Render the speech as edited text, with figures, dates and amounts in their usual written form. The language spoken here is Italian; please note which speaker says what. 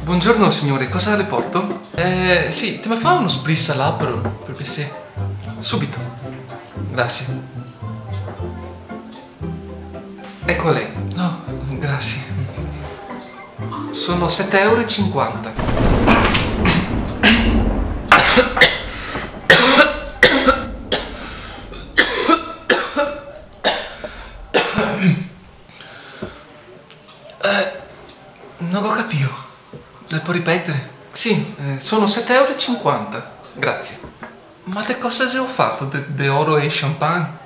Speaker 1: Buongiorno signore, cosa le porto? Sì, ti mi fa uno spritz all'aperol, per piacere? Subito. Grazie. Ecco lei. No, grazie. Sono 7,50 €. Non ho capito. Le può ripetere? Sì, sono 7,50 €. Grazie. Ma che cosa se ho fatto de oro e champagne?